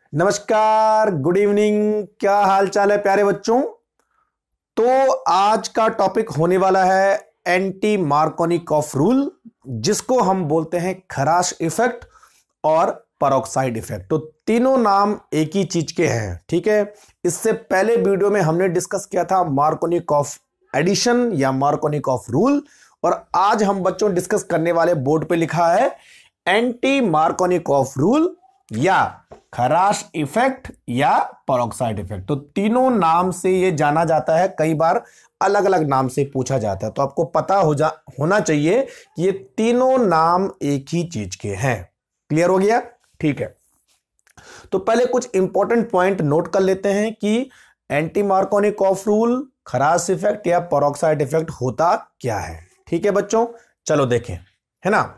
नमस्कार, good evening. क्या हाल चाल है प्यारे बच्चों। तो आज का टॉपिक होने वाला है एंटी मार्कोनिकॉफ रूल, जिसको हम बोलते हैं खराश इफेक्ट और पेरोक्साइड इफेक्ट। तो तीनों नाम एक ही चीज के हैं, ठीक है। इससे पहले वीडियो में हमने डिस्कस किया था मार्कोनिकॉफ एडिशन या मार्कोनिकॉफ रूल, और आज हम बच्चों डिस्कस करने वाले बोर्ड पे लिखा है एंटी मार्कोनिकॉफ रूल या खराश इफेक्ट या पेरोक्साइड इफेक्ट। तो तीनों नाम से ये जाना जाता है, कई बार अलग अलग नाम से पूछा जाता है। तो आपको पता होना चाहिए कि ये तीनों नाम एक ही चीज के हैं। क्लियर हो गया? ठीक है। तो पहले कुछ इंपॉर्टेंट पॉइंट नोट कर लेते हैं कि anti Markovnikov rule, Kharasch effect या पेरोक्साइड इफेक्ट होता क्या है। ठीक है बच्चों, चलो देखें, है ना।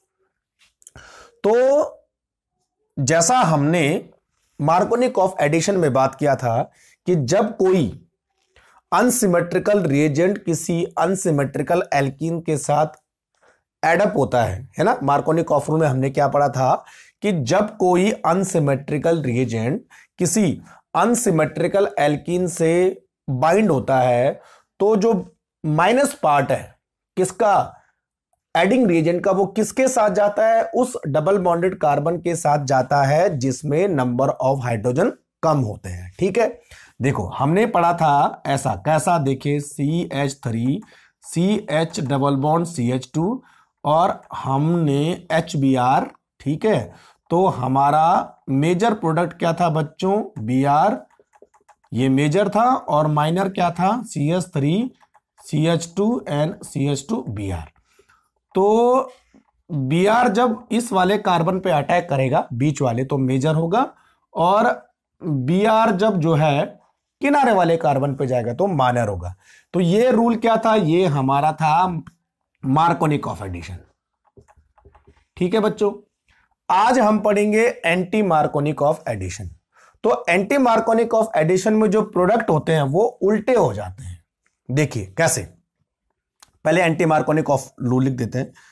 तो जैसा हमने मार्कोनिकॉफ एडिशन में बात किया था कि जब कोई अनसिमेट्रिकल रिएजेंट किसी अनसिमेट्रिकल एल्कीन के साथ एडअप होता है ना। मार्कोनिकॉफ रूल में हमने क्या पढ़ा था कि जब कोई अनसिमेट्रिकल रिएजेंट किसी अनसिमेट्रिकल एल्कीन से बाइंड होता है तो जो माइनस पार्ट है किसका, एडिंग रिएजेंट का, वो किसके साथ जाता है, उस डबल बॉन्डेड कार्बन के साथ जाता है जिसमें नंबर ऑफ हाइड्रोजन कम होते हैं। ठीक है, देखो हमने पढ़ा था ऐसा, कैसा देखे, CH3 CH double bond CH2 और हमने HBr। ठीक है, तो हमारा मेजर प्रोडक्ट क्या था बच्चों, Br, ये मेजर था, और माइनर क्या था, CH3 CH2 एंड CH2Br। तो Br जब इस वाले कार्बन पे अटैक करेगा, बीच वाले, तो मेजर होगा, और Br जब जो है किनारे वाले कार्बन पे जाएगा तो माइनर होगा। तो ये रूल क्या था, ये हमारा था मार्कोनिकॉफ एडिशन। ठीक है बच्चों, आज हम पढ़ेंगे एंटी मार्कोनिकॉफ एडिशन। तो एंटी मार्कोनिकॉफ एडिशन में जो प्रोडक्ट होते हैं वो उल्टे हो जाते हैं। देखिए कैसे, पहले एंटी मार्कोनिकॉफ रूल लिख देते हैं,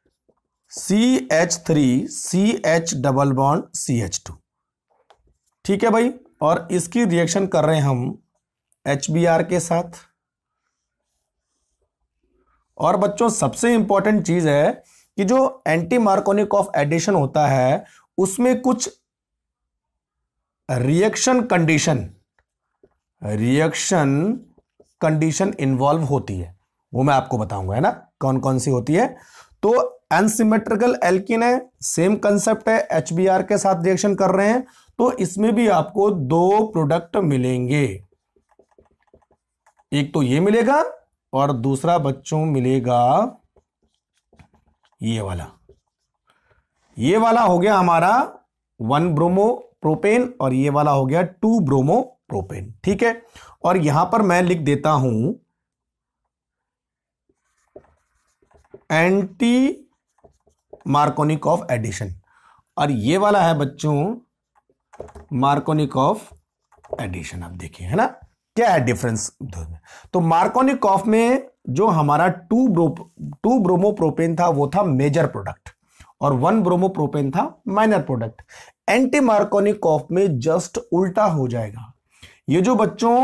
CH3 CH double bond CH2। ठीक है भाई, और इसकी रिएक्शन कर रहे हैं हम HBr के साथ। और बच्चों सबसे इंपॉर्टेंट चीज है कि जो एंटी मार्कोनिकॉफ एडिशन होता है उसमें कुछ रिएक्शन कंडीशन इन्वॉल्व होती है, वो मैं आपको बताऊंगा, है ना, कौन कौन सी होती है। तो अनसिमेट्रिकल एल्कीन है, सेम कंसेप्ट है, HBr के साथ रिएक्शन कर रहे हैं, तो इसमें भी आपको दो प्रोडक्ट मिलेंगे। एक तो ये मिलेगा और दूसरा बच्चों मिलेगा ये वाला हो गया हमारा 1 ब्रोमो प्रोपेन, और ये वाला हो गया 2 ब्रोमो प्रोपेन। ठीक है, और यहां पर मैं लिख देता हूं एंटी मार्कोनिकॉफ एडिशन, और ये वाला है बच्चों मार्कोनिकॉफ एडिशन। अब देखिए, है ना, क्या है डिफरेंस। तो मार्कोनिकॉफ में जो हमारा 2 ब्रोमो प्रोपेन था वो था मेजर प्रोडक्ट, और 1 ब्रोमो प्रोपेन था माइनर प्रोडक्ट। एंटी मार्कोनिकॉफ में जस्ट उल्टा हो जाएगा। ये जो बच्चों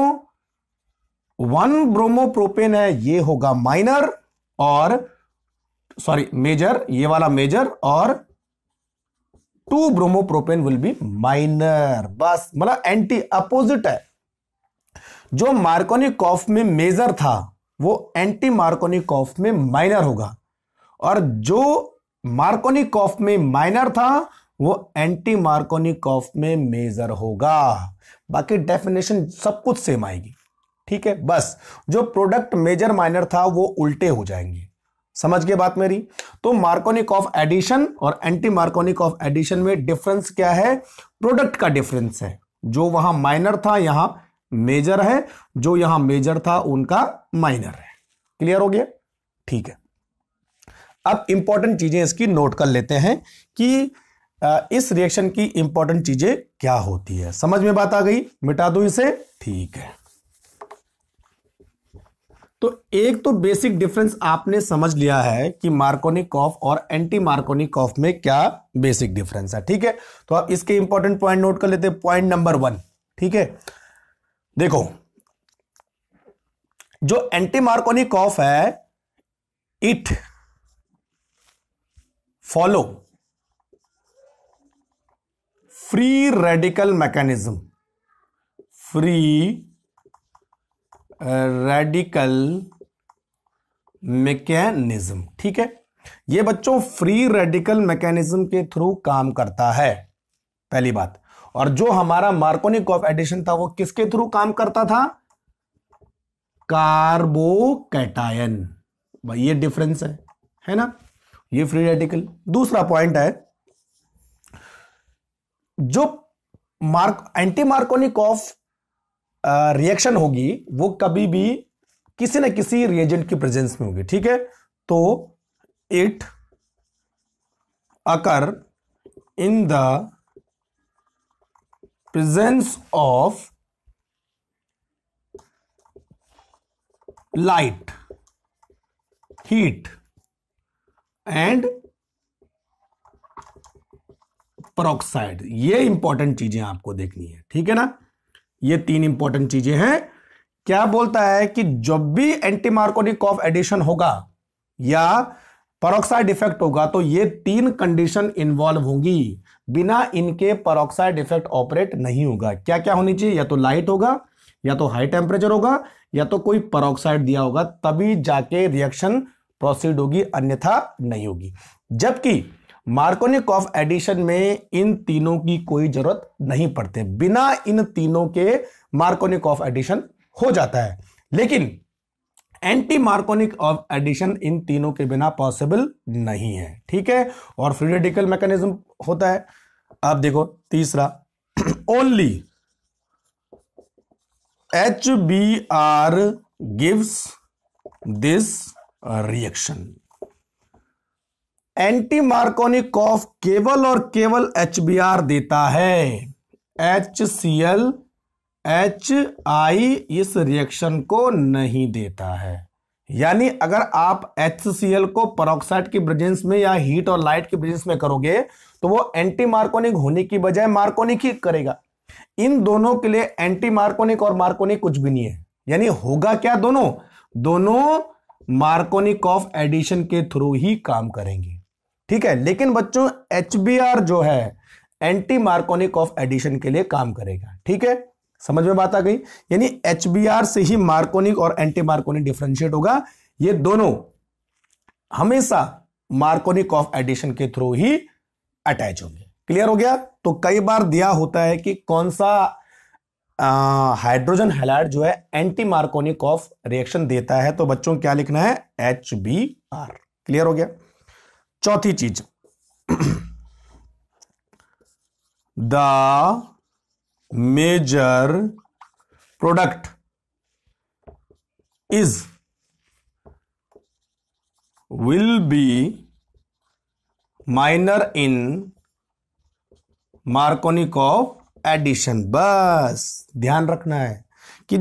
1 ब्रोमो प्रोपेन है ये होगा माइनर, और सॉरी मेजर, ये वाला मेजर, और 2 bromo propane will be minor. बस, मतलब एंटी अपोजिट है। जो मार्कोनिकॉफ में मेजर था वो एंटी मार्कोनिकॉफ में माइनर होगा, और जो मार्कोनिकॉफ में माइनर था वो एंटी मार्कोनिकॉफ में मेजर होगा। बाकी डेफिनेशन सब कुछ सेम आएगी। ठीक है, बस जो प्रोडक्ट मेजर माइनर था वो उल्टे हो जाएंगे। समझ गए बात मेरी। तो मार्कोनिकॉफ एडिशन और एंटी मार्कोनिकॉफ एडिशन में डिफरेंस क्या है, प्रोडक्ट का डिफरेंस है। जो वहां माइनर था यहां मेजर है, जो यहां मेजर था उनका माइनर है। क्लियर हो गया? ठीक है, अब इंपॉर्टेंट चीजें इसकी नोट कर लेते हैं कि इस रिएक्शन की इंपॉर्टेंट चीजें क्या होती है। समझ में बात आ गई? मिटा दूं इसे? ठीक है, तो एक तो बेसिक डिफरेंस आपने समझ लिया है कि मार्कोनिकॉफ और एंटी मार्कोनिकॉफ में क्या बेसिक डिफरेंस है। ठीक है, तो आप इसके इंपॉर्टेंट पॉइंट नोट कर लेते हैं। पॉइंट नंबर 1, ठीक है, देखो जो एंटी मार्कोनिकॉफ है it follow free radical mechanism, free radical mechanism. ठीक है, ये बच्चों फ्री रेडिकल मैकेनिज्म के थ्रू काम करता है, पहली बात। और जो हमारा मार्कोनिकॉफ एडिशन था वो किसके थ्रू काम करता था? कार्बोकैटायन। भाई ये डिफरेंस है ना, ये फ्री रेडिकल। दूसरा पॉइंट है, जो एंटी मार्कोनिकॉफ रिएक्शन होगी वो कभी भी किसी न किसी रिएजेंट की प्रेजेंस में होगी। ठीक है, तो it occur in the presence of light, heat and peroxide. ये इंपॉर्टेंट चीजें आपको देखनी है। ठीक है ना, ये 3 इंपॉर्टेंट चीजें हैं। क्या बोलता है कि जब भी एंटी मार्कोनिकॉफ एडिशन होगा या पेरोक्साइड इफेक्ट होगा तो ये 3 कंडीशन इन्वॉल्व होंगी, बिना इनके पेरोक्साइड इफेक्ट ऑपरेट नहीं होगा। क्या क्या होनी चाहिए? या तो लाइट होगा, या तो हाई टेम्परेचर होगा, या तो कोई पेरोक्साइड दिया होगा, तभी जाके रिएक्शन प्रोसीड होगी, अन्यथा नहीं होगी। जबकि मार्कोनिकॉफ एडिशन में इन तीनों की कोई जरूरत नहीं पड़ती, बिना इन तीनों के मार्कोनिकॉफ एडिशन हो जाता है। लेकिन एंटी मार्कोनिकॉफ एडिशन इन तीनों के बिना पॉसिबल नहीं है। ठीक है, और फ्री रेडिकल मैकेनिज्म होता है। अब देखो तीसरा, only HBr gives this reaction. Anti Markovnikov केवल और केवल HBr देता है, HCl HI इस रिएक्शन को नहीं देता है। यानी अगर आप HCl को पेरोक्साइड की प्रेजेंस में या हीट और लाइट की प्रेजेंस में करोगे तो वो एंटी मार्कोनिक होने की बजाय मार्कोनिक ही करेगा। इन दोनों के लिए एंटी मार्कोनिक और मार्कोनिक कुछ भी नहीं है। यानी होगा क्या, दोनों मार्कोनिकॉफ एडिशन के थ्रू ही काम करेंगे। ठीक है, लेकिन बच्चों HBr जो है एंटी मार्कोनिकॉफ एडिशन के लिए काम करेगा। ठीक है, समझ में बात आ गई? यानी HBr से ही मार्कोनिक और एंटी मार्कोनिक डिफरेंशिएट होगा। ये दोनों हमेशा मार्कोनिकॉफ एडिशन के थ्रू ही अटैच होंगे। क्लियर हो गया? तो कई बार दिया होता है कि कौन सा हाइड्रोजन हैलाइड जो है एंटी मार्कोनिकॉफ रिएक्शन देता है, तो बच्चों क्या लिखना है? HBr। क्लियर हो गया? चौथी चीज, the major product is will be minor in Markovnikov addition. बस ध्यान रखना है कि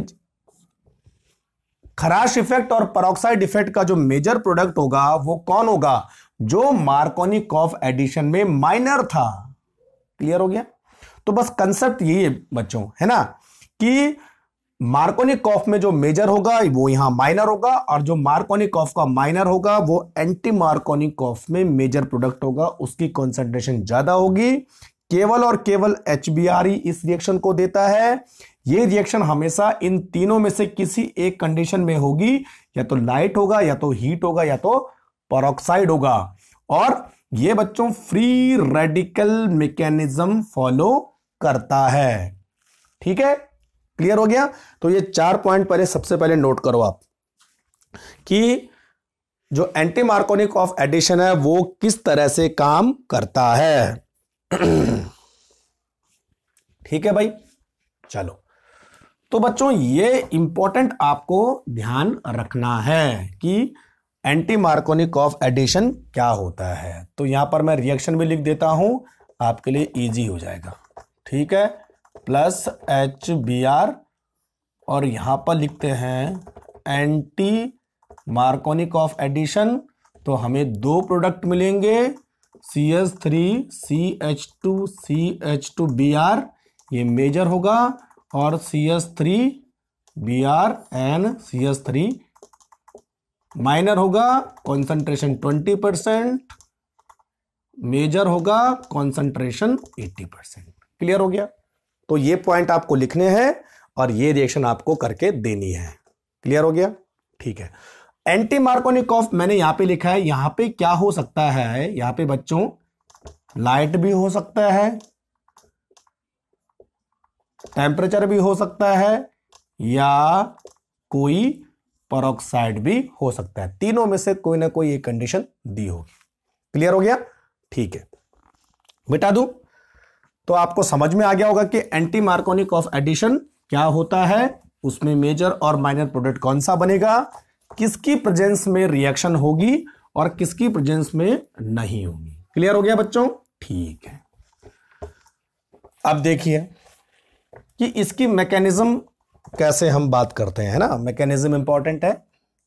खराश इफेक्ट और पेरोक्साइड इफेक्ट का जो मेजर प्रोडक्ट होगा वो कौन होगा? जो मार्कोनिकॉफ एडिशन में माइनर था। क्लियर हो गया? तो बस कंसेप्ट यही है बच्चों, है ना, कि मार्कोनिकॉफ में जो मेजर होगा वो यहां माइनर होगा, और जो मार्कोनिकॉफ का माइनर होगा वो एंटी मार्कोनिकॉफ में मेजर प्रोडक्ट होगा, उसकी कॉन्सेंट्रेशन ज्यादा होगी। केवल और केवल HBr ही इस रिएक्शन को देता है। ये रिएक्शन हमेशा इन तीनों में से किसी एक कंडीशन में होगी, या तो लाइट होगा, या तो हीट होगा, या तो पेरोक्साइड होगा। और ये बच्चों फ्री रेडिकल मैकेनिज्म फॉलो करता है। ठीक है, क्लियर हो गया? तो ये 4 पॉइंट पहले सबसे पहले नोट करो आप, कि जो एंटी मार्कोनिकॉफ एडिशन है वो किस तरह से काम करता है। ठीक है भाई, चलो। तो बच्चों ये इंपॉर्टेंट आपको ध्यान रखना है कि एंटी मार्कोनिकॉफ एडिशन क्या होता है। तो यहां पर मैं रिएक्शन भी लिख देता हूं, आपके लिए इजी हो जाएगा। ठीक है, प्लस HBr, और यहां पर लिखते हैं एंटी मार्कोनिक ऑफ एडिशन, तो हमें दो प्रोडक्ट मिलेंगे, CH3 CH2 CH2Br, ये मेजर होगा, और CH3 Br and CH3 minor होगा, कॉन्सेंट्रेशन 20%, मेजर होगा, कॉन्सेंट्रेशन 80%। क्लियर हो गया? तो ये पॉइंट आपको लिखने हैं और ये रिएक्शन आपको करके देनी है। क्लियर हो गया? ठीक है। एंटी मार्कोनिक ऑफ मैंने यहां पे लिखा है, यहां पे क्या हो सकता है, यहां पे बच्चों लाइट भी हो सकता है, टेम्परेचर भी हो सकता है, या कोई पेरोक्साइड भी हो सकता है। तीनों में से कोई ना कोई एक कंडीशन दी होगी। क्लियर हो गया? ठीक है, मिटा दूं? तो आपको समझ में आ गया होगा कि एंटी मार्कोनिक ऑफ एडिशन क्या होता है, उसमें मेजर और माइनर प्रोडक्ट कौन सा बनेगा, किसकी प्रेजेंस में रिएक्शन होगी और किसकी प्रेजेंस में नहीं होगी। क्लियर हो गया बच्चों? ठीक है। अब देखिए कि इसकी मैकेनिज्म कैसे हम बात करते हैं, है ना, मैकेनिज्म इंपॉर्टेंट है।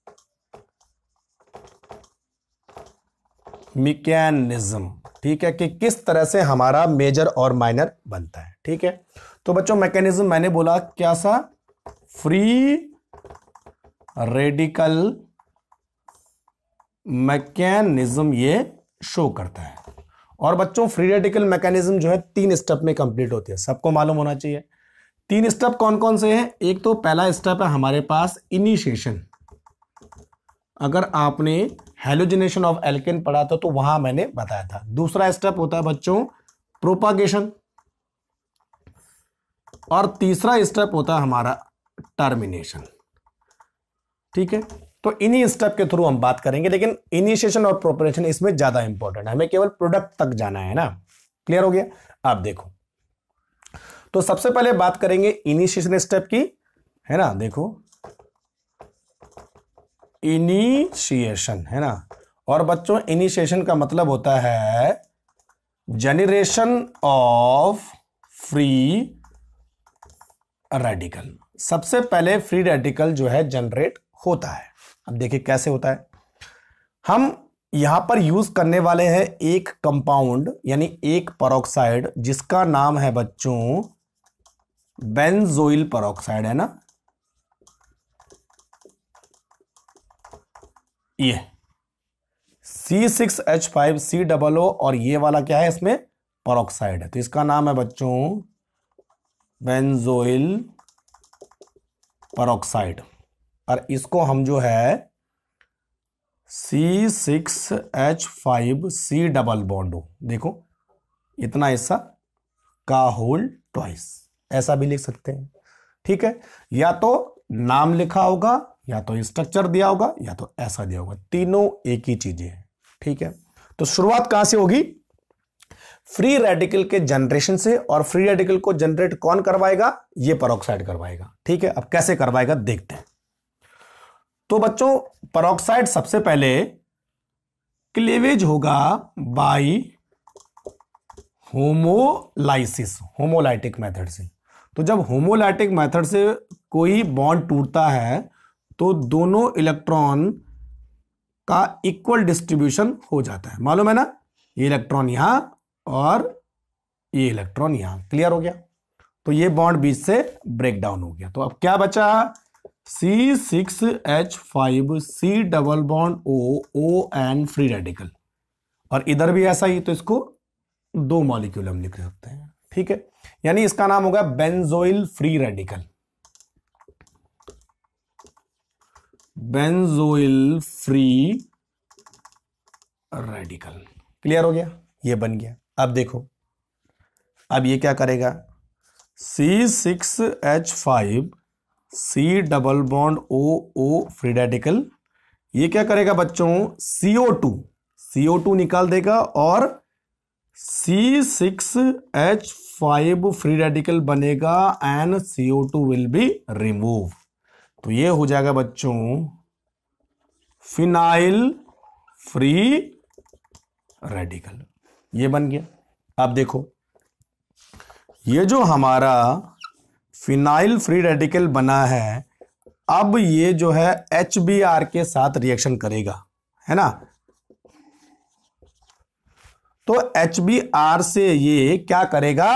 मैकेनिज्म, ठीक है, कि किस तरह से हमारा मेजर और माइनर बनता है। ठीक है, तो बच्चों मैकेनिज्म मैंने बोला क्या सा, फ्री रेडिकल मैकेनिज्म ये शो करता है। और बच्चों फ्री रेडिकल मैकेनिज्म जो है 3 स्टेप में कंप्लीट होती है, सबको मालूम होना चाहिए। 3 स्टेप कौन कौन से हैं? एक तो पहला स्टेप है हमारे पास इनिशिएशन। अगर आपने हैलोजिनेशन ऑफ एल्केन पढ़ा था तो वहां मैंने बताया था। दूसरा स्टेप होता है बच्चों प्रोपागेशन, और तीसरा स्टेप होता है हमारा टर्मिनेशन। ठीक है, तो इन्हीं स्टेप के थ्रू हम बात करेंगे, लेकिन इनिशिएशन और प्रोपरेशन इसमें ज्यादा इंपॉर्टेंट है, हमें केवल प्रोडक्ट तक जाना है ना। क्लियर हो गया? आप देखो, तो सबसे पहले बात करेंगे इनिशिएशन स्टेप की, है ना। देखो इनिशिएशन, है ना, और बच्चों इनिशिएशन का मतलब होता है जनरेशन ऑफ फ्री रेडिकल। सबसे पहले फ्री रेडिकल जो है जनरेट होता है। अब देखिए कैसे होता है। हम यहां पर यूज करने वाले हैं एक कंपाउंड, यानी एक पेरोक्साइड, जिसका नाम है बच्चों बेंजोइल पेरोक्साइड, है ना। ये C6H5COO, और ये वाला क्या है, इसमें पेरोक्साइड है, तो इसका नाम है बच्चों बेंजोइल पेरोक्साइड। और इसको हम जो है C6H5C डबल बॉन्ड, देखो इतना हिस्सा का होल ट्वाइस, ऐसा भी लिख सकते हैं। ठीक है, या तो नाम लिखा होगा, या तो स्ट्रक्चर दिया होगा, या तो ऐसा दिया होगा, तीनों एक ही चीजें हैं। ठीक है, तो शुरुआत कहां से होगी? फ्री रेडिकल के जनरेशन से, और फ्री रेडिकल को जनरेट कौन करवाएगा? ये पेरोक्साइड करवाएगा। ठीक है, अब कैसे करवाएगा देखते हैं। तो बच्चों पेरोक्साइड सबसे पहले क्लीवेज होगा बाय होमोलाइसिस, होमोलाइटिक मेथड से। तो जब होमोलाइटिक मेथड से कोई बॉन्ड टूटता है तो दोनों इलेक्ट्रॉन का इक्वल डिस्ट्रीब्यूशन हो जाता है, मालूम है ना, ये इलेक्ट्रॉन यहां और ये इलेक्ट्रॉन यहां। क्लियर हो गया? तो ये बॉन्ड बीच से ब्रेक डाउन हो गया। तो अब क्या बचा? C6H5C double bond O and free radical, और इधर भी ऐसा ही, तो इसको 2 मॉलिक्यूल हम लिख सकते हैं। ठीक है, यानी इसका नाम होगा benzoyl free radical, benzoyl free radical. Clear हो गया? ये बन गया। अब देखो, अब ये क्या करेगा? C6H5C double bond OO free radical, ये क्या करेगा बच्चों? CO2 निकाल देगा, और C6H5 फ्री रेडिकल बनेगा and CO2 will be remove. तो ये हो जाएगा बच्चों फिनाइल फ्री रेडिकल, ये बन गया। अब देखो, ये जो हमारा फिनाइल फ्री रेडिकल बना है, अब ये जो है HBr के साथ रिएक्शन करेगा, है ना। तो HBr से ये क्या करेगा,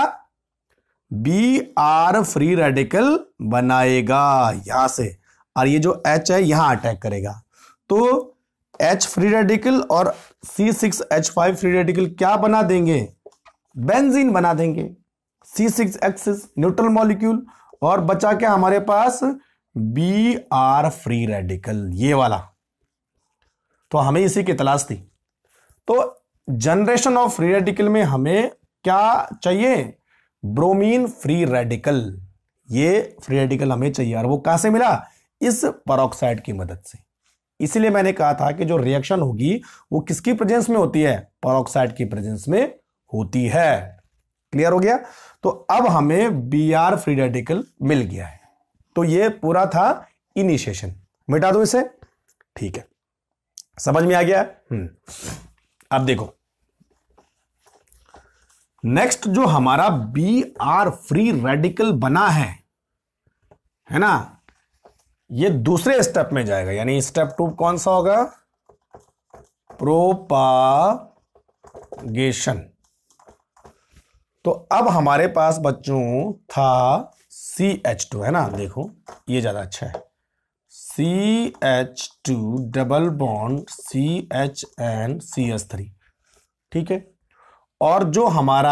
Br फ्री रेडिकल बनाएगा यहां से, और ये जो H है यहां अटैक करेगा। तो H फ्री रेडिकल और C6H5 फ्री रेडिकल क्या बना देंगे, बेंजीन बना देंगे। C6H न्यूट्रल मॉलिक्यूल, और बचा क्या हमारे पास, Br फ्री रेडिकल, ये वाला। तो हमें इसी की तलाश थी। तो जनरेशन ऑफ फ्री रेडिकल में हमें क्या चाहिए, ब्रोमीन फ्री रेडिकल। ये फ्री रेडिकल हमें चाहिए, और वो कहां से मिला, इस पेरोक्साइड की मदद से। इसीलिए मैंने कहा था कि जो रिएक्शन होगी वो किसकी प्रेजेंस में होती है, पेरोक्साइड की प्रेजेंस में होती है। क्लियर हो गया। तो अब हमें Br फ्री रेडिकल मिल गया है। तो ये पूरा था इनिशिएशन। मिटा दो इसे, ठीक है, समझ में आ गया। अब देखो नेक्स्ट जो हमारा Br फ्री रेडिकल बना है ना, ये दूसरे स्टेप में जाएगा, यानी स्टेप 2 कौन सा होगा, प्रोपागेशन। तो अब हमारे पास बच्चों था CH2, है ना, देखो ये ज्यादा अच्छा है, CH2 double bond CHN CH3, ठीक है। और जो हमारा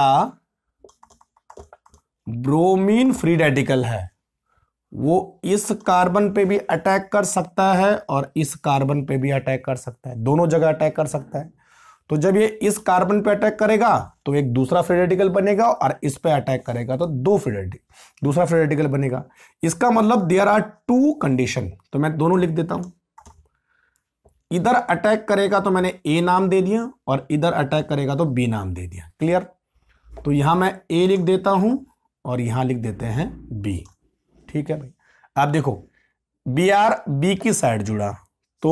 ब्रोमीन फ्री रेडिकल है वो इस कार्बन पे भी अटैक कर सकता है और इस कार्बन पे भी अटैक कर सकता है, दोनों जगह अटैक कर सकता है। तो जब ये इस कार्बन पे अटैक करेगा तो एक दूसरा फ्री रेडिकल बनेगा, और इस पे अटैक करेगा तो दूसरा फ्री रेडिकल बनेगा। इसका मतलब देयर आर 2 कंडीशन। तो मैं दोनों लिख देता हूं, इधर अटैक करेगा तो मैंने A नाम दे दिया, और इधर अटैक करेगा तो B नाम दे दिया। क्लियर। तो यहां मैं A लिख देता हूं और यहां लिख देते हैं B, ठीक है भाई। अब देखो Br B की साइड जुड़ा तो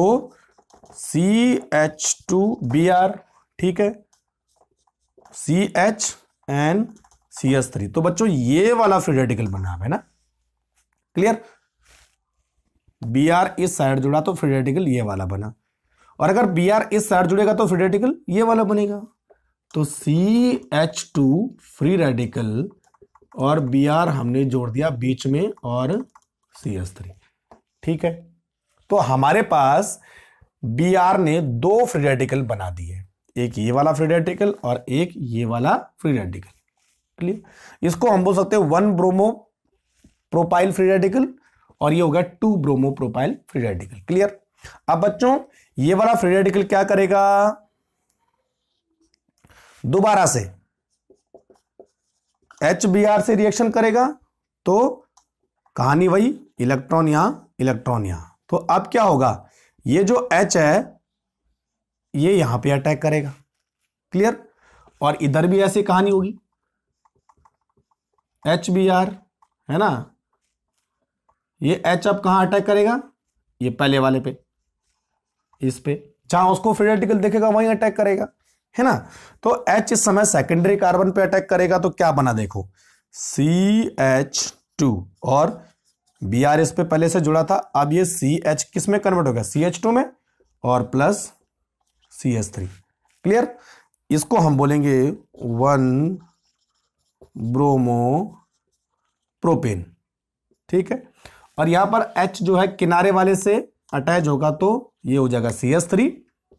CH2Br, ठीक है, CHN CH3। तो बच्चों ये वाला फ्री रेडिकल बना है ना। क्लियर। Br इस साइड जुड़ा तो फ्री रेडिकल ये वाला बना, और अगर Br इस साइड जुड़ेगा तो फ्री रेडिकल ये वाला बनेगा। तो CH2 फ्री रेडिकल और Br हमने जोड़ दिया बीच में और CH3, ठीक है। तो हमारे पास Br ने 2 फ्री रेडिकल बना दिए, एक ये वाला फ्री रेडिकल और एक ये वाला फ्री रेडिकल। क्लियर। इसको हम बोल सकते हैं 1 ब्रोमो प्रोपाइल फ्री रेडिकल, और ये होगा 2 bromo propyl free radical. Clear. अब बच्चों ये वाला फ्री रेडिकल क्या करेगा, दोबारा से HBr से रिएक्शन करेगा। तो कहानी वही, इलेक्ट्रॉन यहां इलेक्ट्रॉन यहां। तो अब क्या होगा, ये जो H है ये यहां पे अटैक करेगा। क्लियर। और इधर भी ऐसी कहानी होगी, HBr, है ना, ये H अब कहां अटैक करेगा, ये पहले वाले पे, इस पे जहां उसको फ्री रेडिकल देखेगा वहीं अटैक करेगा, है ना। तो H इस समय सेकेंडरी कार्बन पे अटैक करेगा तो क्या बना, देखो CH2, और Br इस पे पहले से जुड़ा था, अब ये CH किस में कन्वर्ट होगा, CH2 में, और प्लस CH3। क्लियर। इसको हम बोलेंगे 1 ब्रोमो प्रोपेन, ठीक है। और यहां पर H जो है किनारे वाले से अटैच होगा तो ये हो जाएगा CH3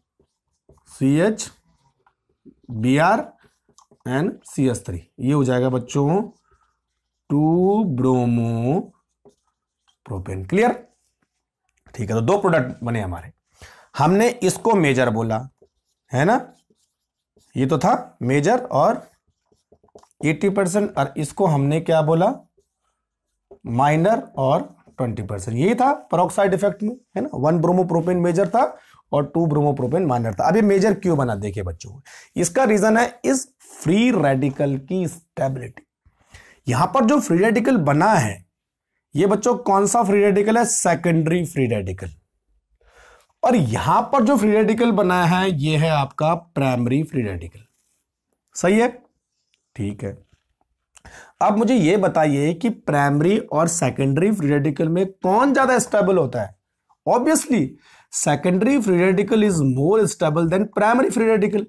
CH Br and CH3, ये हो जाएगा बच्चों 2 ब्रोमो प्रोपेन। क्लियर। ठीक है। तो 2 प्रोडक्ट बने हमारे, हमने इसको मेजर बोला, है ना, ये तो था मेजर और 80%, और इसको हमने क्या बोला, माइनर और 20%। यही था पेरोक्साइड इफेक्ट में, है ना। 1 ब्रोमोप्रोपेन मेजर था और 2 ब्रोमोप्रोपेन माइनर था। अब ये मेजर क्यों बना, देखिए बच्चों, इसका रीजन है इस फ्री रेडिकल की स्टेबिलिटी। यहां पर जो फ्री रेडिकल बना है ये बच्चों कौन सा फ्री रेडिकल है, सेकेंडरी फ्री रेडिकल। और यहां पर जो फ्री रेडिकल बना है ये है आपका प्राइमरी फ्री रेडिकल। सही है, ठीक है। अब मुझे यह बताइए कि प्राइमरी और सेकेंडरी फ्री रेडिकल में कौन ज्यादा स्टेबल होता है? Obviously secondary free radical is more stable than primary free radical.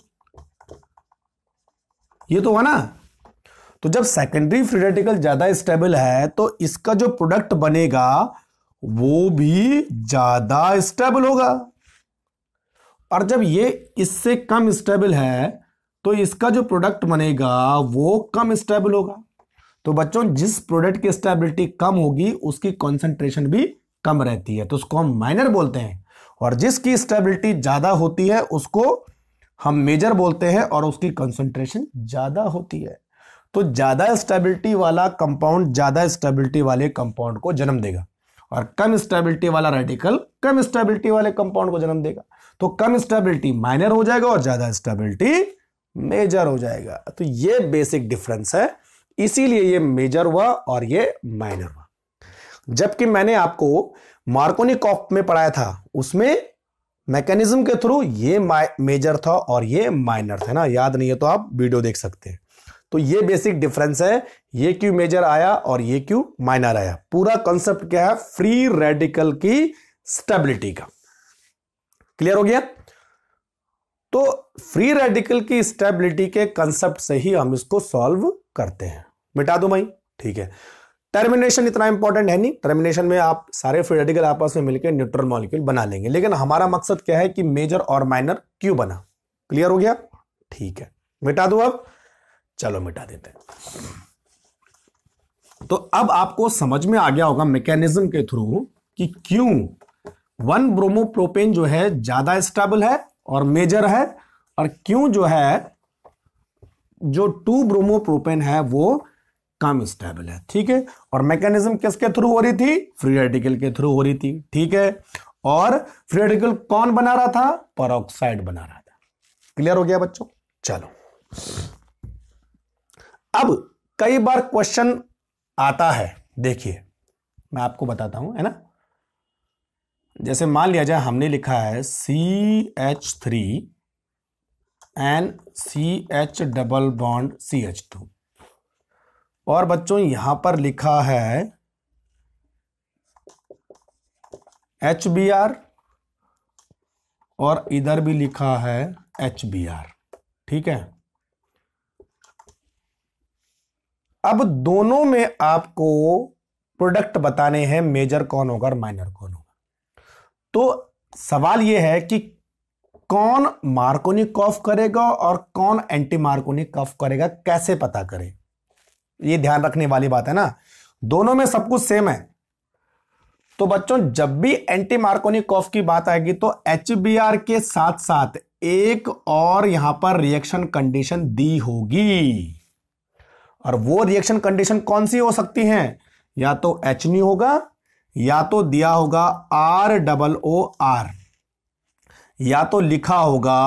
ये तो हुआ ना। तो जब सेकेंडरी फ्री रेडिकल ज्यादा स्टेबल है तो इसका जो प्रोडक्ट बनेगा वो भी ज्यादा स्टेबल होगा, और जब ये इससे कम स्टेबल है तो इसका जो प्रोडक्ट बनेगा वो कम स्टेबल होगा। तो बच्चों जिस प्रोडक्ट की स्टेबिलिटी कम होगी उसकी कॉन्सेंट्रेशन भी कम रहती है, तो उसको हम माइनर बोलते हैं, और जिसकी स्टेबिलिटी ज्यादा होती है उसको हम मेजर बोलते हैं और उसकी कॉन्सेंट्रेशन ज्यादा होती है। तो ज्यादा स्टेबिलिटी वाला कंपाउंड ज्यादा स्टेबिलिटी वाले कंपाउंड को जन्म देगा, और कम स्टेबिलिटी वाला रेडिकल कम स्टेबिलिटी वाले कंपाउंड को जन्म देगा। तो कम स्टेबिलिटी माइनर हो जाएगा और ज्यादा स्टेबिलिटी मेजर हो जाएगा। तो ये बेसिक डिफरेंस है, इसीलिए ये मेजर हुआ और ये माइनर हुआ। जबकि मैंने आपको मार्कोनिकॉफ में पढ़ाया था उसमें मैकेनिज्म के थ्रू ये मेजर था और ये माइनर था ना, याद नहीं है तो आप वीडियो देख सकते हैं। तो ये बेसिक डिफरेंस है, ये क्यों मेजर आया और ये क्यों माइनर आया। पूरा कॉन्सेप्ट क्या है? फ्री रेडिकल की स्टेबिलिटी का। क्लियर हो गया? तो फ्री रेडिकल की स्टेबिलिटी के कंसेप्ट से ही हम इसको सॉल्व करते हैं। मिटा दो भाई, ठीक है। टर्मिनेशन इतना इंपॉर्टेंट है नहीं, टर्मिनेशन में आप सारे फ्री रेडिकल आपस में मिलकर न्यूट्रल मॉलिक्यूल बना लेंगे, लेकिन हमारा मकसद क्या है कि मेजर और माइनर क्यों बना। क्लियर हो गया? ठीक है, मिटा दो अब। चलो मिटा देते हैं। तो अब आपको समझ में आ गया होगा मैकेनिज्म के थ्रू कि क्यों 1 ब्रोमोप्रोपेन जो है ज्यादा स्टेबल है और मेजर है, और क्यों जो है जो 2 ब्रोमोप्रोपेन है वो कम स्टेबल है। ठीक है, और मैकेनिज्म किसके थ्रू हो रही थी? फ्री रेडिकल के थ्रू हो रही थी। ठीक है, और फ्री रेडिकल कौन बना रहा था? पेरोक्साइड बना रहा था। क्लियर हो गया बच्चों? चलो, अब कई बार क्वेश्चन आता है, देखिए मैं आपको बताता हूं, है ना। जैसे मान लिया जाए हमने लिखा है CH3 and CH double bond CH2, और बच्चों यहां पर लिखा है HBr और इधर भी लिखा है HBr। ठीक है, अब दोनों में आपको प्रोडक्ट बताने हैं, मेजर कौन होगा और माइनर कौन होगा। तो सवाल यह है कि कौन मार्कोनिकॉफ करेगा और कौन एंटी मार्कोनिकॉफ करेगा, कैसे पता करें? ये ध्यान रखने वाली बात है ना, दोनों में सब कुछ सेम है। तो बच्चों जब भी एंटी मार्कोनिकॉफ की बात आएगी तो HBr के साथ साथ एक और यहां पर रिएक्शन कंडीशन दी होगी, और वो रिएक्शन कंडीशन कौन सी हो सकती हैं? या तो HNO होगा, या तो दिया होगा ROOR, या तो लिखा होगा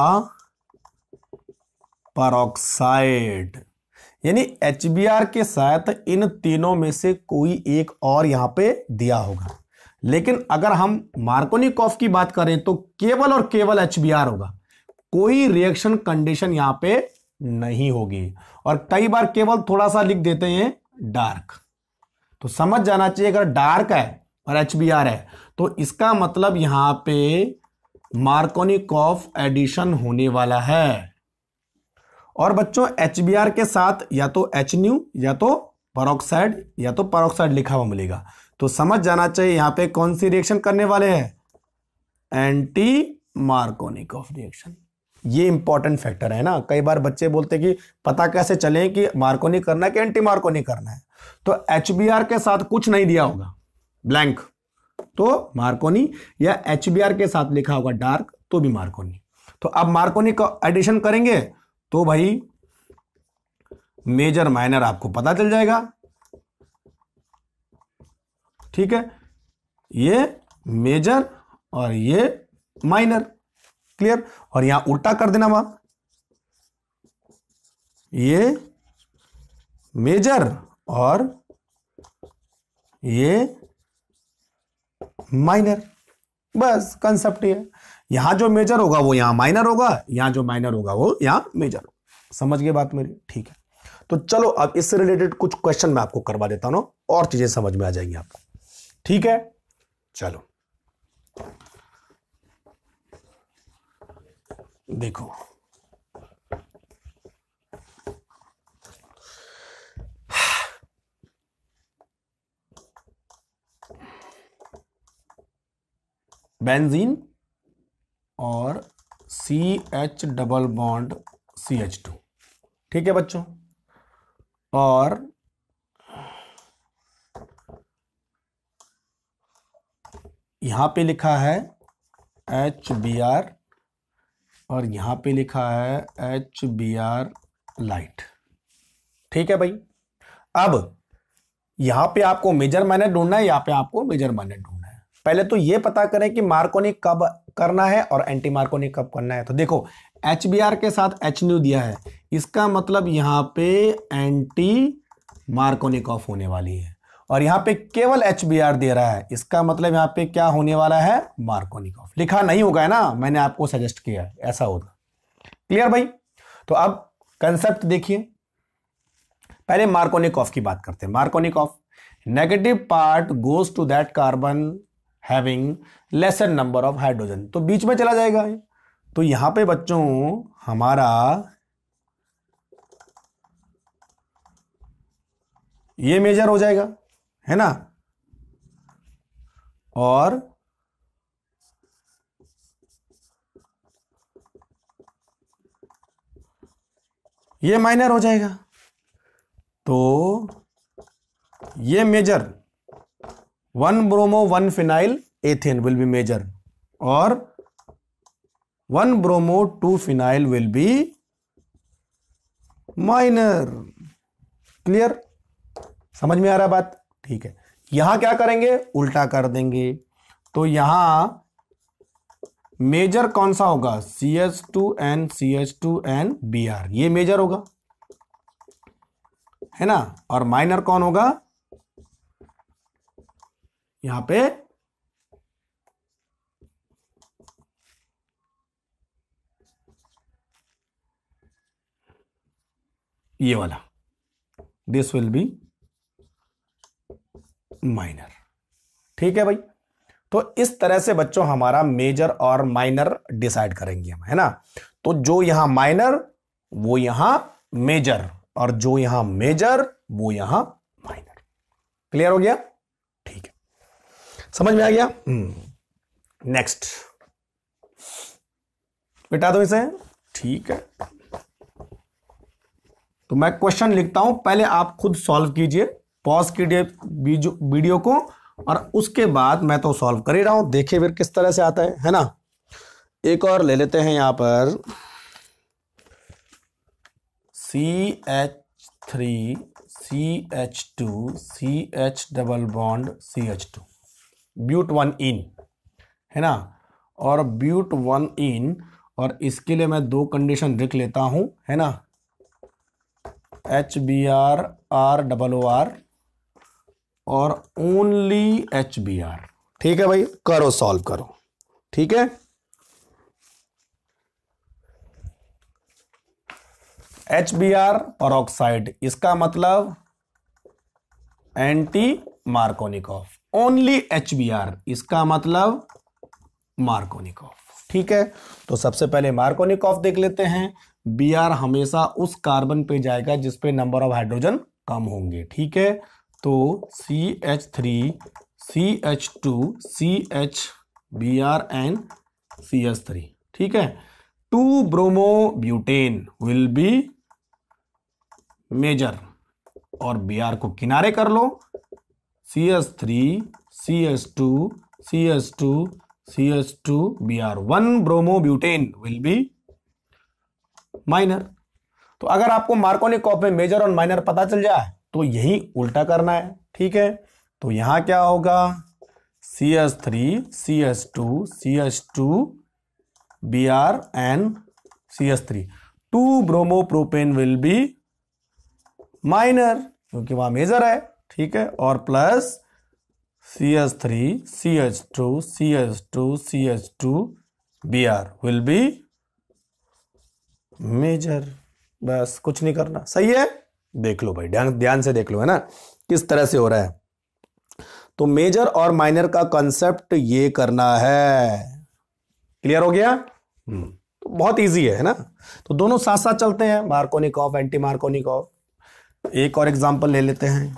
पेरोक्साइड। यानी HBr के साथ इन तीनों में से कोई एक और यहां पे दिया होगा। लेकिन अगर हम मार्कोनिकॉफ की बात करें तो केवल और केवल HBr होगा, कोई रिएक्शन कंडीशन यहां पे नहीं होगी। और कई बार केवल थोड़ा सा लिख देते हैं डार्क, तो समझ जाना चाहिए अगर डार्क है और HBr है तो इसका मतलब यहां पे मार्कोनिकॉफ एडिशन होने वाला है। और बच्चों HBr के साथ या तो HNO या तो पेरोक्साइड या तो पेरोक्साइड लिखा हुआ मिलेगा, तो समझ जाना चाहिए यहां पे कौन सी रिएक्शन करने वाले हैं? Anti Markovnikov reaction. ये इंपॉर्टेंट फैक्टर है ना। कई बार बच्चे बोलते कि पता कैसे चले कि मार्कोनी करना है कि एंटी मार्कोनी करना है। तो HBr के साथ कुछ नहीं दिया होगा, ब्लैंक, तो मार्कोनी, या HBr के साथ लिखा होगा डार्क तो भी मार्कोनी। तो अब मार्कोनी का एडिशन करेंगे तो भाई मेजर माइनर आपको पता चल जाएगा। ठीक है, ये मेजर और ये माइनर। क्लियर? और यहां उल्टा कर देना, वहां ये मेजर और ये माइनर, बस कंसेप्ट है। यहां जो मेजर होगा वो यहां माइनर होगा, यहां जो माइनर होगा वो यहां मेजर होगा। समझ गए बात मेरी? ठीक है, तो चलो अब इससे रिलेटेड कुछ क्वेश्चन मैं आपको करवा देता हूं, और चीजें समझ में आ जाएंगी आपको। ठीक है, चलो देखो, बेंजीन और CH डबल बॉन्ड CH2, ठीक है बच्चों, और यहां पे लिखा है HBr और यहां पे लिखा है HBr लाइट। ठीक है भाई, अब यहां पे आपको मेजर माइनर ढूंढना है, यहां पे आपको मेजर माइनर ढूंढना है। पहले तो ये पता करें कि मार्कोनी कब करना है और एंटी मार्कोनी कब करना है। तो देखो HBr के साथ H न्यू दिया है, इसका मतलब यहां पे एंटी मार्कोनिक ऑफ होने वाली है, और यहां पे केवल HBr दे रहा है, इसका मतलब यहां पे क्या होने वाला है, मार्कोनिक ऑफ। लिखा नहीं होगा है ना, मैंने आपको सजेस्ट किया है, ऐसा होगा। क्लियर भाई? तो अब कंसेप्ट देखिए, पहले मार्कोनिक ऑफ की बात करते हैं। Markovnikov, negative part goes to that carbon having lesser number of hydrogen, तो बीच में चला जाएगा। तो यहां पे बच्चों हमारा ये मेजर हो जाएगा, है ना, और ये माइनर हो जाएगा। तो ये major 1 bromo 1 phenyl ethane will be major, और 1 bromo 2 phenyl will be minor. Clear? समझ में आ रहा बात? ठीक है, यहां क्या करेंगे, उल्टा कर देंगे। तो यहां मेजर कौन सा होगा, CH2N CH2N Br, ये मेजर होगा, है ना, और माइनर कौन होगा, यहां पे ये वाला, दिस विल बी माइनर। ठीक है भाई, तो इस तरह से बच्चों हमारा मेजर और माइनर डिसाइड करेंगे हम, है ना। तो जो यहां माइनर वो यहां मेजर, और जो यहां मेजर वो यहां माइनर। क्लियर हो गया? ठीक है, समझ में आ गया? नेक्स्ट मिटा दो इसे। ठीक है, तो मैं क्वेश्चन लिखता हूं, पहले आप खुद सॉल्व कीजिए, पॉज कीजिए वीडियो को, और उसके बाद मैं तो सॉल्व कर ही रहा हूं, देखिए फिर किस तरह से आता है ना। एक और ले लेते हैं यहां पर, CH3 CH2 CH double bond CH2, but 1 ene, है ना, और ब्यूट 1 इन, और इसके लिए मैं दो कंडीशन लिख लेता हूं, है ना, HBr ROR और ओनली HBr। ठीक है भाई, करो सॉल्व करो। ठीक है, HBr परऑक्साइड, इसका मतलब anti Markovnikov, only HBr इसका मतलब मार्कोनिक ऑफ। ठीक है, तो सबसे पहले मार्कोनिक ऑफ देख लेते हैं। Br हमेशा उस कार्बन पे जाएगा जिस पे नंबर ऑफ हाइड्रोजन कम होंगे। ठीक है, तो CH3 CH2 CH Br and CH3। ठीक है, 2 bromo butane will be major, और Br को किनारे कर लो, CH3 CH2 CH2 CH2 Br, 1 bromo butane will be minor. तो अगर आपको मार्कोनिक ऑफ में मेजर और माइनर पता चल जाए तो यही उल्टा करना है। ठीक है, तो यहां क्या होगा, CH3 CH2 CH2 Br and CH3, 2 bromo propane will be minor क्योंकि वहां मेजर है। ठीक है, और plus CH3 CH2 CH2 CH2 Br will be major. बस कुछ नहीं करना, सही है। देख लो भाई, ध्यान ध्यान से देख लो, है ना किस तरह से हो रहा है। तो मेजर और माइनर का कंसेप्ट ये करना है। क्लियर हो गया? तो बहुत इजी है ना। तो दोनों साथ साथ चलते हैं, मार्कोनिकॉफ, एंटी मार्कोनिकॉफ। एक और एग्जांपल ले लेते हैं।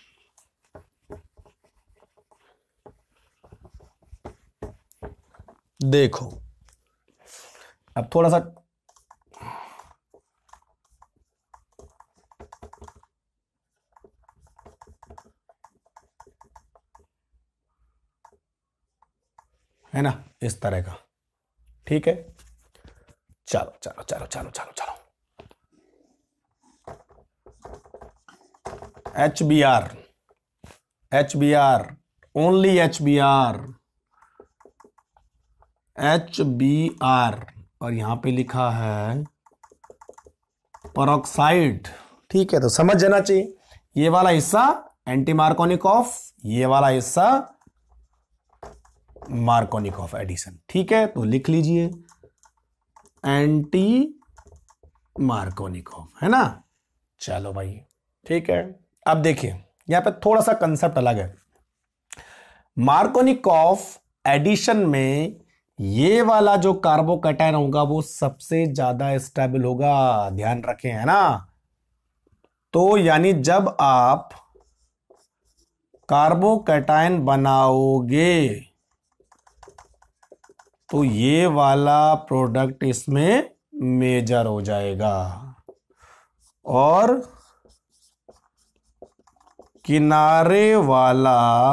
देखो अब थोड़ा सा है ना इस तरह का, ठीक है। चलो चलो चलो चलो चलो चलो, HBr, HBr, only HBr, HBr, और यहां पे लिखा है परऑक्साइड। ठीक है, तो समझ जाना चाहिए ये वाला हिस्सा एंटी मार्कोनिकॉफ, ये वाला हिस्सा मार्कोनिकॉफ एडिशन। ठीक है, तो लिख लीजिए एंटी मार्कोनिकॉफ, है ना। चलो भाई ठीक है। अब देखिए यहां पे थोड़ा सा कंसेप्ट अलग है। मार्कोनिकॉफ एडिशन में ये वाला जो कार्बोकैटायन होगा वो सबसे ज्यादा स्टेबल होगा, ध्यान रखें, है ना। तो यानी जब आप कार्बोकैटायन बनाओगे तो ये वाला प्रोडक्ट इसमें मेजर हो जाएगा और किनारे वाला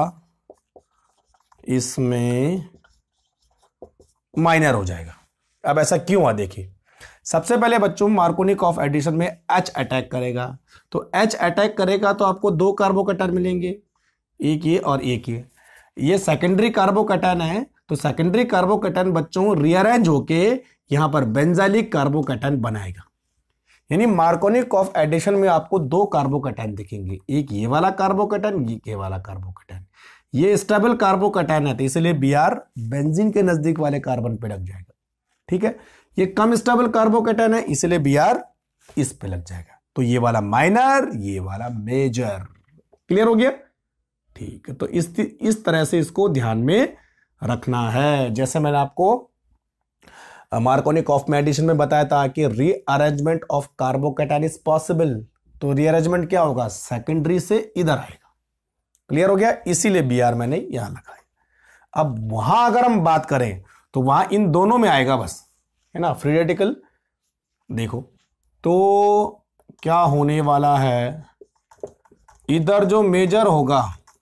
इसमें माइनर हो जाएगा। अब ऐसा क्यों हुआ देखिए। सबसे पहले बच्चों मार्कोनिकॉफ एडिशन में H अटैक करेगा, तो H अटैक करेगा तो आपको दो कार्बोकैटायन मिलेंगे, एक ये और एक ये सेकेंडरी कार्बोकैटायन है। तो सेकेंडरी कार्बोकैटायन बच्चों रीअरेंज होके यहां पर बेंजाइलिक कार्बोकैटायन बनाएगा। यानी मार्कोनिकॉफ एडिशन में आपको दो कार्बोकैटायन दिखेंगे, एक ये वाला कार्बोकैटायन, ये वाला कार्बोकैटायन। ये स्टेबल कार्बोकैटायन है तो इसलिए Br बेंजीन के नजदीक वाले कार्बन पे लग जाएगा। ठीक है, ये कम स्टेबल कार्बोकैटायन है इसलिए Br इस पे लग जाएगा। तो ये वाला माइनर, ये वाला मेजर। क्लियर हो गया? ठीक है, तो इस तरह से इसको ध्यान में रखना है। जैसे मैंने आपको मार्कोनिकॉफ में एडिशन में बताया था कि rearrangement of carbocation is possible. तो रीअरेंजमेंट क्या होगा, सेकेंडरी से इधर आएगा। क्लियर हो गया? इसीलिए Br मैंने यहां लगाया। अब वहां अगर हम बात करें तो वहां इन दोनों में आएगा बस, है ना, फ्री रेडिकल। देखो तो क्या होने वाला है, इधर जो मेजर होगा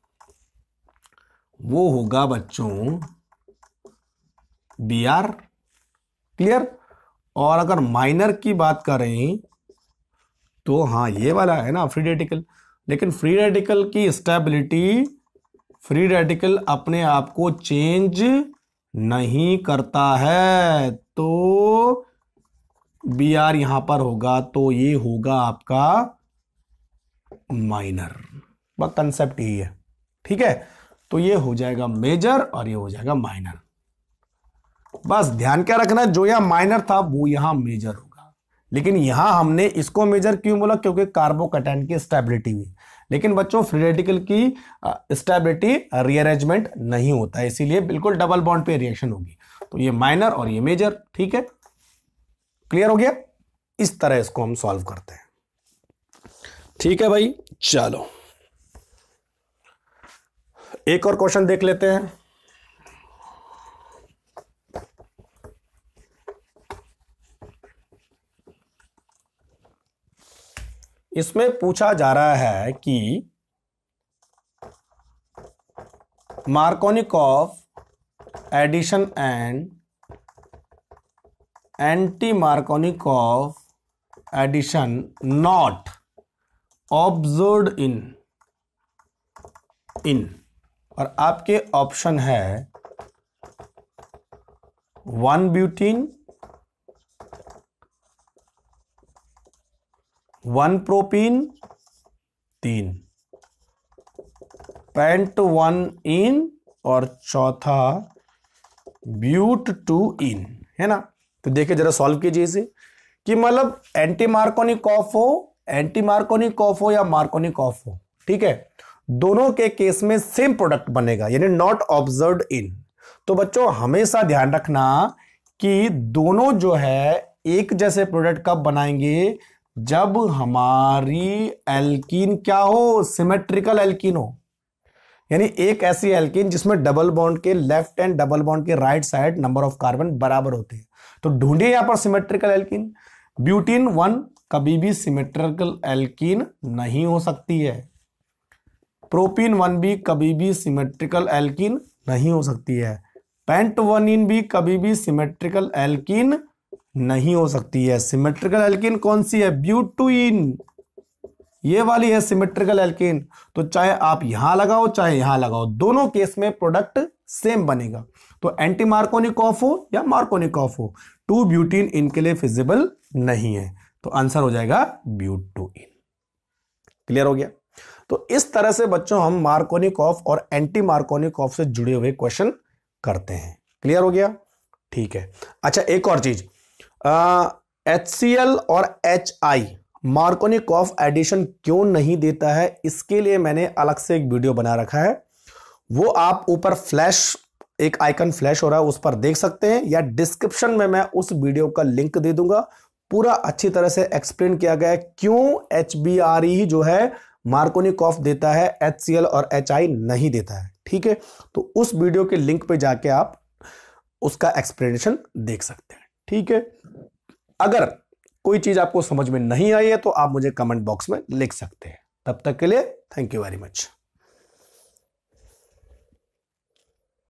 वो होगा बच्चों Br। क्लियर? और अगर माइनर की बात करें तो हाँ ये वाला है ना फ्री रेडिकल। लेकिन फ्री रेडिकल की स्टेबिलिटी, फ्री रेडिकल अपने आप को चेंज नहीं करता है, तो Br यहां पर होगा तो ये होगा आपका माइनर। बस कंसेप्ट यही है। ठीक है, तो ये हो जाएगा मेजर और ये हो जाएगा माइनर। बस ध्यान क्या रखना, जो यहां माइनर था वो यहां मेजर होगा। लेकिन यहां हमने इसको मेजर क्यों बोला, क्योंकि कार्बोकैटायन की स्टेबिलिटी हुई। लेकिन बच्चों फ्री रेडिकल की स्टेबिलिटी रीअरेंजमेंट नहीं होता है, इसीलिए बिल्कुल डबल बॉन्ड पे रिएक्शन होगी। तो ये माइनर और ये मेजर। ठीक है, क्लियर हो गया? इस तरह इसको हम सॉल्व करते हैं। ठीक है भाई, चलो एक और क्वेश्चन देख लेते हैं। इसमें पूछा जा रहा है कि Markovnikov addition and anti Markovnikov addition not observed in और आपके ऑप्शन है 1 ब्यूटीन, 1 प्रोपीन, 3 पेंट 1 इन और चौथा ब्यूट 2 इन, है ना। तो देखिए जरा सॉल्व कीजिए इसे कि मतलब एंटी मार्कोनिकॉफ हो एंटी मार्कोनिकॉफ हो या मार्कोनिकॉफ हो, ठीक है, दोनों के केस में सेम प्रोडक्ट बनेगा, यानी नॉट ऑब्जर्व्ड इन। तो बच्चों हमेशा ध्यान रखना कि दोनों जो है एक जैसे प्रोडक्ट कब बनाएंगे, जब हमारी एल्कीन क्या हो, सिमेट्रिकल एल्कीन हो, यानी एक ऐसी एल्कीन जिसमें डबल बॉन्ड के लेफ्ट एंड डबल बॉन्ड के right side number of carbon बराबर होते हैं। तो ढूंढिए यहां पर सिमेट्रिकल एल्कीन। ब्यूटीन 1 कभी भी सिमेट्रिकल एल्कीन नहीं हो सकती है। प्रोपीन 1 भी कभी भी सिमेट्रिकल एल्कीन नहीं हो सकती है। पेंटवनिन भी कभी भी सिमेट्रिकल एल्कीन नहीं हो सकती है। सिमेट्रिकल एल्कीन कौन सी है, ब्यूटीन, ये वाली है सिमेट्रिकल एल्कीन। तो चाहे आप यहां लगाओ चाहे यहां लगाओ, दोनों केस में प्रोडक्ट सेम बनेगा। तो एंटी मार्कोनिकॉफ हो या मार्कोनिकॉफ हो, 2 ब्यूटीन इनके लिए फिजिबल नहीं है। तो आंसर हो जाएगा ब्यूटोइन। क्लियर हो गया। तो इस तरह से बच्चों हम मार्कोनिकॉफ और एंटी मार्कोनिकॉफ से जुड़े हुए क्वेश्चन करते हैं। क्लियर हो गया, ठीक है। अच्छा एक और चीज, HCl और HI मार्कोनिकॉफ एडिशन क्यों नहीं देता है, इसके लिए मैंने अलग से एक वीडियो बना रखा है। वो आप ऊपर फ्लैश, एक आइकन फ्लैश हो रहा है, उस पर देख सकते हैं, या डिस्क्रिप्शन में मैं उस वीडियो का लिंक दे दूंगा। पूरा अच्छी तरह से एक्सप्लेन किया गया है क्यों HBr जो है मार्कोनिकॉफ देता है, HCl और HI नहीं देता है। ठीक है, तो उस वीडियो के लिंक पे जाके आप उसका एक्सप्लेनेशन देख सकते हैं। ठीक है, अगर कोई चीज आपको समझ में नहीं आई है तो आप मुझे कमेंट बॉक्स में लिख सकते हैं। तब तक के लिए थैंक यू वेरी मच।